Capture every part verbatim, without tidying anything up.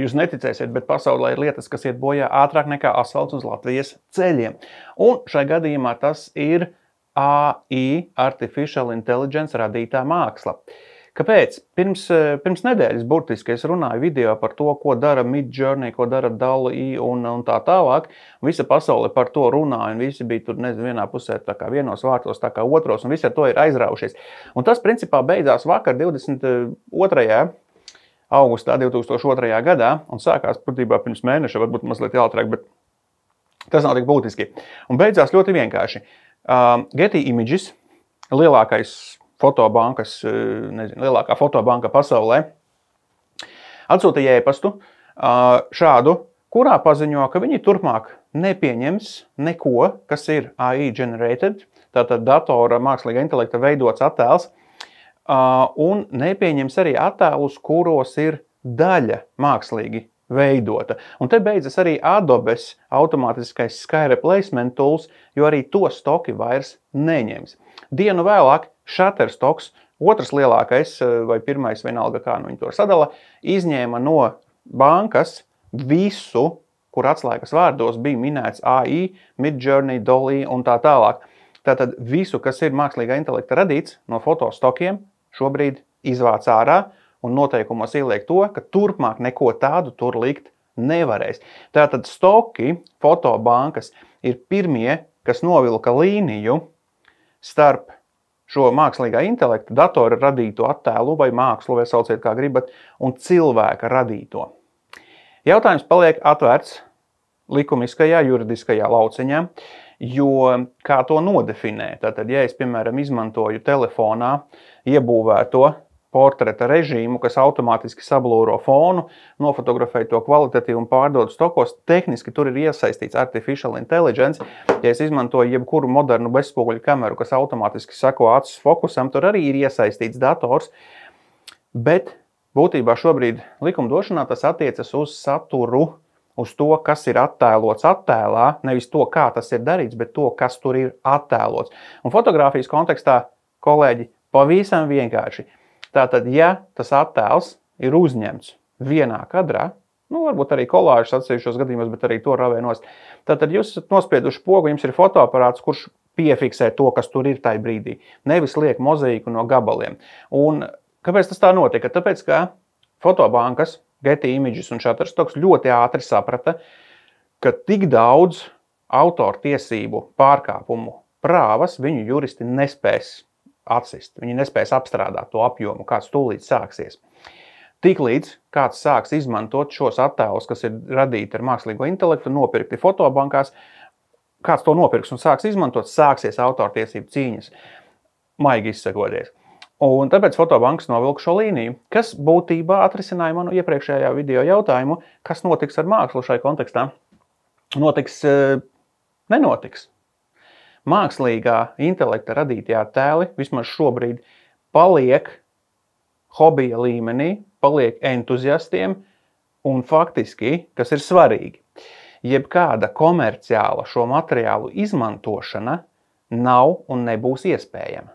Jūs neticēsiet, bet pasaulē ir lietas, kas iet bojā ātrāk nekā asfalts uz Latvijas ceļiem. Un šai gadījumā tas ir A I, Artificial Intelligence radītā māksla. Kāpēc? Pirms, pirms nedēļas burtiski es runāju video par to, ko dara Midjourney, ko dara DALL-E un, un tā tālāk. Visa pasaule par to runāja, un visi bija tur, nezinu, vienā pusē tā kā vienos vārtos, tā kā otros, un visi ar to ir aizraušies. Un tas, principā, beidzās vakar divdesmit otrajā augustā divi tūkstoši otrajā gadā, un sākās, būtībā, pirms mēneša, varbūt mazliet jāatrāk, bet tas nav tik būtiski. Un beidzās ļoti vienkārši. Uh, Getty Images, lielākais fotobankas, nezinu, lielākā fotobanka pasaulē, atsūtīja e-pastu uh, šādu, kurā paziņo, ka viņi turpmāk nepieņems neko, kas ir A I generated, tātad datora mākslīgā intelekta veidots attēls, uh, un nepieņems arī attēlus, kuros ir daļa mākslīgi veidota. Un te beidzas arī Adobes automātiskais Sky Replacement tools, jo arī to stoki vairs neņems. Dienu vēlāk Shutterstocks, otrs lielākais, vai pirmais, vienalga kā nu viņi to sadala, izņēma no bankas visu, kur atslēgas vārdos bija minēts A I, Midjourney, DALL-E un tā tālāk. Tātad visu, kas ir mākslīgā intelekta radīts no fotostokiem, šobrīd izvāc ārā un noteikumos ieliek to, ka turpmāk neko tādu tur likt nevarēs. Tātad stoki, fotobankas ir pirmie, kas novilka līniju starp šo mākslīgā intelekta, datora radīto attēlu vai mākslu, vai sauciet kā gribat, un cilvēka radīto. Jautājums paliek atvērts likumiskajā, juridiskajā lauciņā, jo kā to nodefinē? Tātad, ja es, piemēram, izmantoju telefonā iebūvēto portreta režīmu, kas automātiski sablūro fonu, nofotografēja to kvalitatīvi un pārdod stokos, tehniski tur ir iesaistīts Artificial Intelligence. Ja es izmantoju jebkuru modernu bezspoguļu kameru, kas automātiski sako acis fokusam, tur arī ir iesaistīts dators. Bet būtībā šobrīd likumdošanā tas attiecas uz saturu, uz to, kas ir attēlots attēlā, nevis to, kā tas ir darīts, bet to, kas tur ir attēlots. Un fotogrāfijas kontekstā, kolēģi, pavisam vienkārši. Tātad, ja tas attēls ir uzņemts vienā kadrā, nu, varbūt arī kolāžas atsevišķos gadījumos, bet arī to ravē nost, tātad jūs esat nospieduši pogu, jums ir fotoaparāts, kurš piefiksē to, kas tur ir tajā brīdī. Nevis liek mozaīku no gabaliem. Un kāpēc tas tā notika? Tāpēc, ka fotobankas, Getty Images un Shutterstocks ļoti ātri saprata, ka tik daudz autortiesību pārkāpumu prāvas viņu juristi nespēs atsist. Viņi nespēs apstrādāt to apjomu, kāds tūlīt sāksies. Tiklīdz kāds sāks izmantot šos attēlus, kas ir radīti ar mākslīgo intelektu, nopirkti fotobankās, kāds to nopirks un sāks izmantot, sāksies autortiesību cīņas, maigi izsakoties. Un tāpēc fotobankas novilka šo līniju, kas būtībā atrisināja manu iepriekšējā video jautājumu, kas notiks ar mākslu šai kontekstā. Notiks, nenotiks. Mākslīgā intelekta radītie attēli vismaz šobrīd paliek hobija līmenī, paliek entuziastiem un faktiski, kas ir svarīgi, jebkāda komerciāla šo materiālu izmantošana nav un nebūs iespējama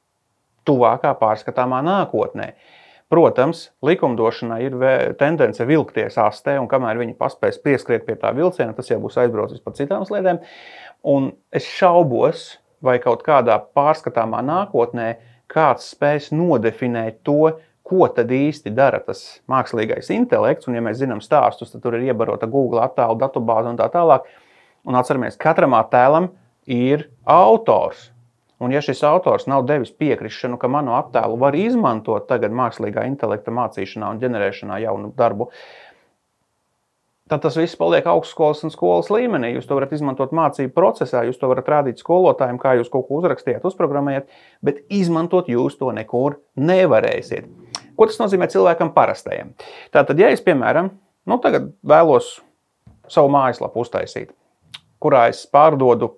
tuvākā pārskatāmā nākotnē. Protams, likumdošanai ir tendence vilkties astē, un kamēr viņi paspēs pieskriet pie tā vilciena, tas jau būs aizbraucis par citām sliedēm. Un es šaubos, vai kaut kādā pārskatāmā nākotnē kāds spēs nodefinēt to, ko tad īsti dara tas mākslīgais intelekts, un ja mēs zinām stāstus, tad tur ir iebarota Google attēlu datubāze un tā tālāk. Un atceramies, katram attēlam ir autors. Un ja šis autors nav devis piekrišanu, ka manu attēlu var izmantot tagad mākslīgā intelekta mācīšanā un ģenerēšanā jaunu darbu, tad tas viss paliek augstskolas un skolas līmenī. Jūs to varat izmantot mācību procesā, jūs to varat rādīt skolotājiem, kā jūs kaut ko uzrakstījāt, uzprogrammējat, bet izmantot jūs to nekur nevarēsiet. Ko tas nozīmē cilvēkam parastajam? Tātad, ja es, piemēram, nu tagad vēlos savu mājaslapu uztaisīt, kurā es pārdodu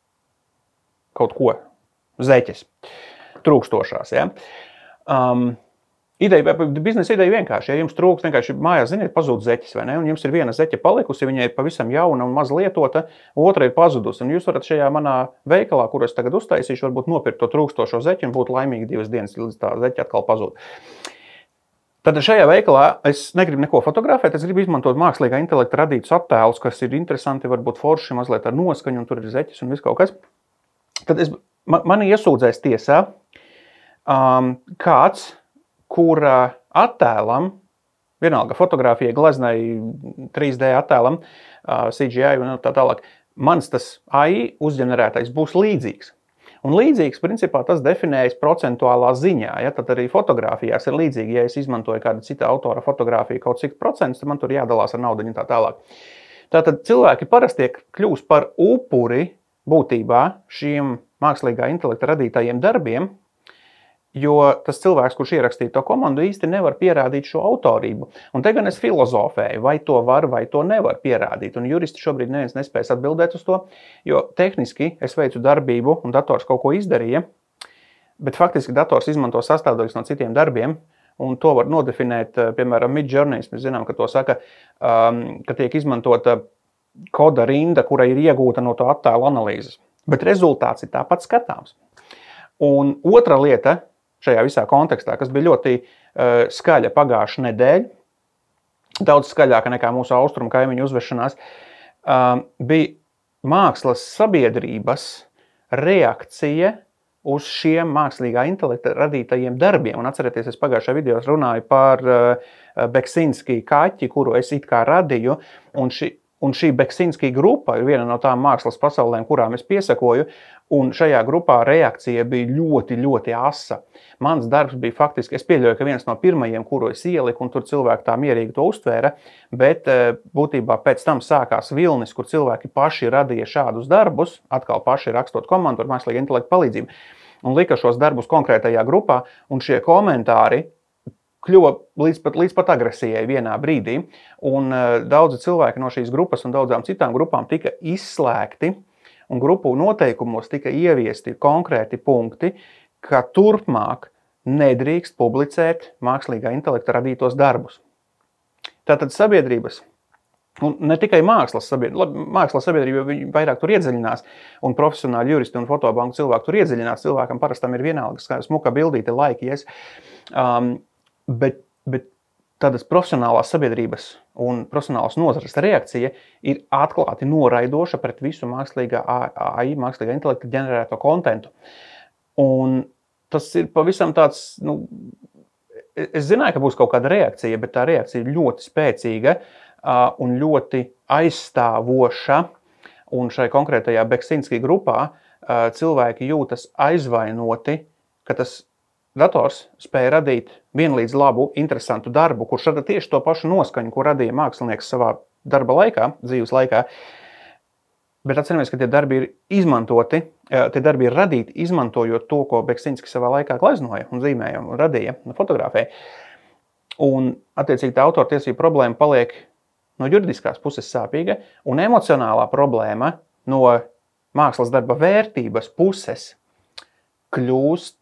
kaut ko, zeķes, trūkstošās, ja? Um, Ideja, biznesa ideja vienkārši, ja jums trūks vienkārši mājās, ziniet, pazūd zeķes, vai ne? Un jums ir viena zeķe palikusi, viņa ir pavisam jauna un maz lietota, otra ir pazudusi. Un jūs varat šajā manā veikalā, kur es tagad uztaisīšu, varbūt nopirkt to trūkstošo zeķi un būt laimīgi divas dienas, līdz tā zeķe atkal pazūd. Tad šajā veikalā es negribu neko fotografēt, es gribu izmantot mākslīgā intelekta radītus attēlus, kas ir interesanti, varbūt forši, mazliet ar noskaņu, un tur ir zeķis un viss kaut kas. Tad es, man, mani iesūdzēs tiesā um, kāds, kur uh, attēlam, vienalga fotografija, gleznai, trīs D attēlam, uh, C G I un tā tālāk, mans tas A I uzģenerētais būs līdzīgs. Un līdzīgs, principā, tas definējas procentuālā ziņā. Ja? Tad arī fotografijās ir līdzīgi. Ja es izmantoju kādu citu autora fotografiju kaut cik procentus, tad man tur jādalās ar naudu un tā tālāk. Tātad cilvēki parasti kļūst par upuri būtībā šiem mākslīgā intelekta radītajiem darbiem, jo tas cilvēks, kurš ierakstīja to komandu, īsti nevar pierādīt šo autorību. Un te gan es filozofēju, vai to var, vai to nevar pierādīt. Un juristi šobrīd neviens nespējas atbildēt uz to, jo tehniski es veicu darbību un dators kaut ko izdarīja, bet faktiski dators izmanto sastāvdaļas no citiem darbiem, un to var nodefinēt, piemēram, Midjourney. Mēs zinām, ka to saka, um, ka tiek izmantota koda rinda, kura ir iegūta no to attēlu analīzes. Bet rezultāts ir tāpat skatāms. Un otra lieta, šajā visā kontekstā, kas bija ļoti uh, skaļa pagājuša nedēļa, daudz skaļāka nekā mūsu austrumu kaimiņu uzvešanās, uh, bija mākslas sabiedrības reakcija uz šiem mākslīgā intelekta radītajiem darbiem. Un atcerieties, es pagājušajā video runāju par uh, Beksinski kaķi, kuru es it kā radīju, un šī Un šī Beksinski grupa ir viena no tām mākslas pasaulēm, kurām es piesakoju, un šajā grupā reakcija bija ļoti, ļoti asa. Mans darbs bija faktiski, es pieļauju, ka viens no pirmajiem, kuru es ieliku, un tur cilvēki tā mierīgi to uztvēra, bet būtībā pēc tam sākās vilnis, kur cilvēki paši radīja šādus darbus, atkal paši rakstot komandu ar mākslīgā intelekta palīdzību, un lika šos darbus konkrētajā grupā, un šie komentāri kļuva līdz pat, līdz pat agresijai vienā brīdī, un uh, daudzi cilvēki no šīs grupas un daudzām citām grupām tika izslēgti, un grupu noteikumos tika ieviesti konkrēti punkti, ka turpmāk nedrīkst publicēt mākslīgā intelekta radītos darbus. Tātad sabiedrības, un ne tikai mākslas sabiedrība, mākslas sabiedrība viņi vairāk tur iedziļinās, un profesionāli juristi un fotobanku cilvēki tur iedziļinās, cilvēkam parastam ir vienalga, smuka bildīte, laiki, yes. Um, Bet, bet tādas profesionālās sabiedrības un profesionālās nozares reakcija ir atklāti noraidoša pret visu mākslīgā A I, mākslīgā intelekta ģenerēto kontentu. Un tas ir pavisam tāds, nu, es zināju, ka būs kaut kāda reakcija, bet tā reakcija ir ļoti spēcīga uh, un ļoti aizstāvoša. Un šai konkrētajā Beksinski grupā uh, cilvēki jūtas aizvainoti, ka tas dators spēja radīt vienlīdz labu, interesantu darbu, kurš rada tieši to pašu noskaņu, ko radīja mākslinieks savā darba laikā, dzīves laikā. Bet atceramies, ka tie darbi ir izmantoti, tie darbi ir radīti, izmantojot to, ko Beksinski savā laikā gleznoja un zīmēja un radīja, un fotografēja. Un, attiecīgi, tā autortiesība problēma paliek no juridiskās puses sāpīga, un emocionālā problēma no mākslas darba vērtības puses kļūst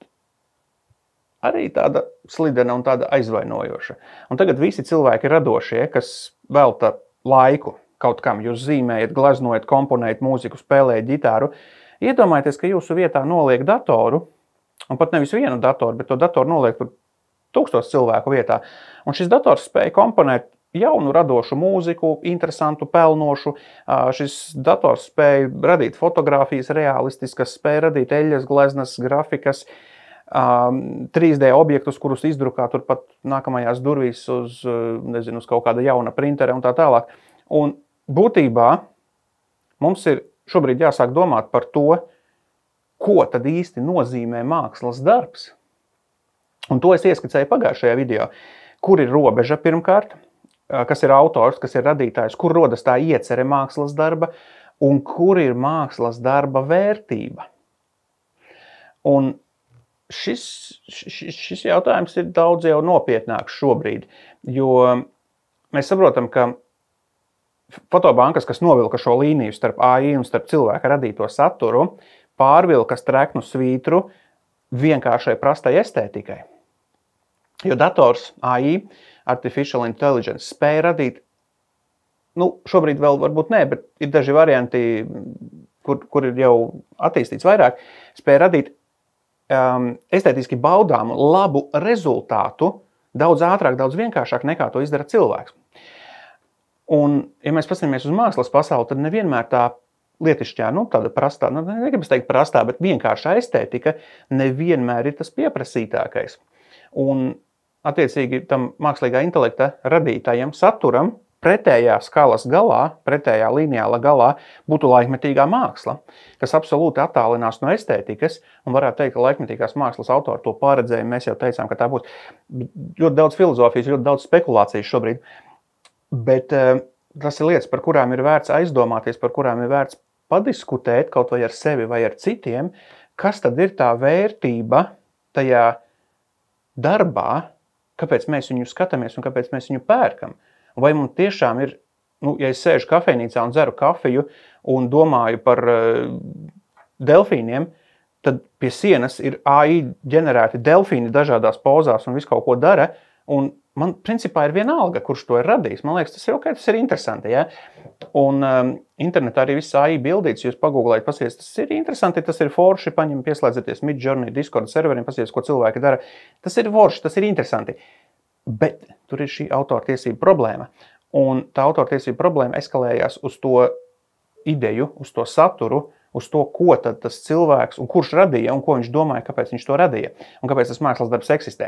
arī tāda slidena un tāda aizvainojoša. Un tagad visi cilvēki radošie, kas velta laiku kaut kam, jūs zīmējat, gleznojat, komponējat mūziku, spēlējat ģitāru, iedomājieties, ka jūsu vietā noliek datoru, un pat nevis vienu datoru, bet to datoru noliek tur tūkstoš cilvēku vietā. Un šis dators spēja komponēt jaunu radošu mūziku, interesantu, pelnošu. Šis dators spēja radīt fotogrāfijas realistiskas, spēja radīt eļas, gleznas, grafikas, Um, trīs D objektus, kurus izdrukā turpat nākamajās durvīs uz, nezinu, uz kaut kāda jauna printere un tā tālāk. Un būtībā mums ir šobrīd jāsāk domāt par to, ko tad īsti nozīmē mākslas darbs. Un to es ieskicēju pagājušajā video. Kur ir robeža pirmkārt, kas ir autors, kas ir radītājs, kur rodas tā iecere mākslas darba un kur ir mākslas darba vērtība. Un Šis, šis, šis jautājums ir daudz jau nopietnāks šobrīd, jo mēs saprotam, ka fotobankas, kas novilka šo līniju starp A I un starp cilvēka radīto saturu, pārvilka streknu svītru vienkāršai prastai estētikai. Jo dators A I, Artificial Intelligence, spēja radīt, nu, šobrīd vēl varbūt ne, bet ir daži varianti, kur, kur ir jau attīstīts vairāk, spēja radīt Um, estētiski baudāmu labu rezultātu daudz ātrāk, daudz vienkāršāk nekā to izdara cilvēks. Un, ja mēs paskatāmies uz mākslas pasauli, tad nevienmēr tā lietišķā, nu, tāda prastā, nu, negribas teikt prastā, bet vienkāršā estētika nevienmēr ir tas pieprasītākais. Un, attiecīgi, tam mākslīgā intelekta radītājiem saturam pretējā skalas galā, pretējā lineāla galā būtu laikmetīgā māksla, kas absolūti attālinās no estētikas, un varētu teikt, ka laikmetīgās mākslas autori to paredzēja, mēs jau teicām, ka tā būs ļoti daudz filozofijas, ļoti daudz spekulācijas šobrīd, bet uh, tas ir lietas, par kurām ir vērts aizdomāties, par kurām ir vērts padiskutēt kaut vai ar sevi vai ar citiem, kas tad ir tā vērtība tajā darbā, kāpēc mēs viņu skatāmies un kāpēc mēs viņu pērkam. Vai mums tiešām ir, nu, ja es sēžu kafejnīcā un dzeru kafiju un domāju par uh, delfīniem, tad pie sienas ir A I ģenerēti delfīni dažādās pozās un visu kaut ko dara, un man principā ir vienalga, kurš to ir radījis. Man liekas, tas ir ok, tas ir interesanti, ja? Un um, internetā arī viss A I bildīts, jūs pagūglējat, pasies, tas ir interesanti, tas ir forši, paņem, pieslēdzieties Midjourney, Discord serveriem, pasies, ko cilvēki dara. Tas ir forši, tas ir interesanti. Bet tur ir šī autortiesība problēma. Un tā autortiesība problēma eskalējās uz to ideju, uz to saturu, uz to, ko tad tas cilvēks un kurš radīja un ko viņš domāja, kāpēc viņš to radīja un kāpēc tas mākslas darbs eksistē.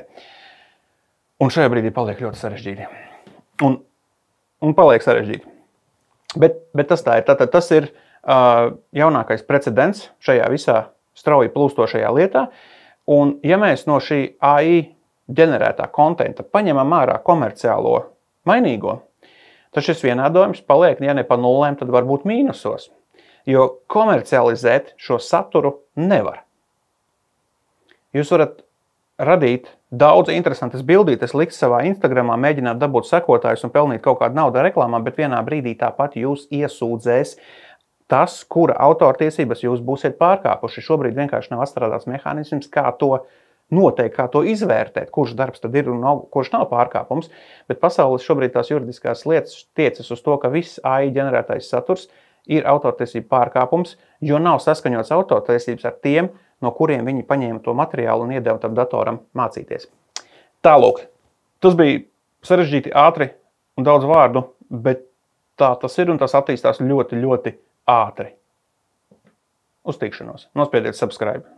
Un šajā brīdī paliek ļoti sarežģīti. Un, un paliek sarežģīti. Bet, bet tas tā ir. Tātad tas ir uh, jaunākais precedents šajā visā strauji plūstošajā lietā. Un ja mēs no šī A I ģenerētā kontenta paņemam ārā komerciālo mainīgo, tad šis vienādojums paliek, ja ne pa nulēm, tad varbūt mīnusos. Jo komercializēt šo saturu nevar. Jūs varat radīt daudz interesantas bildītes, likt savā Instagramā, mēģināt dabūt sekotājus un pelnīt kaut kādu naudu reklāmā, bet vienā brīdī tāpat jūs iesūdzēs tas, kura autortiesības jūs būsiet pārkāpuši. Šobrīd vienkārši nav atstrādāts mehānisms, kā to noteikti, kā to izvērtēt, kurš darbs tad ir un nav, kurš nav pārkāpums, bet pasaules šobrīd tās juridiskās lietas tiecas uz to, ka viss A I ģenerētais saturs ir autortiesību pārkāpums, jo nav saskaņots autortiesības ar tiem, no kuriem viņi paņēma to materiālu un iedeva tam datoram mācīties. Tālūk, tas bija sarežģīti, ātri un daudz vārdu, bet tā tas ir un tas attīstās ļoti, ļoti ātri. Uz tikšanos. Nospiediet subscribe.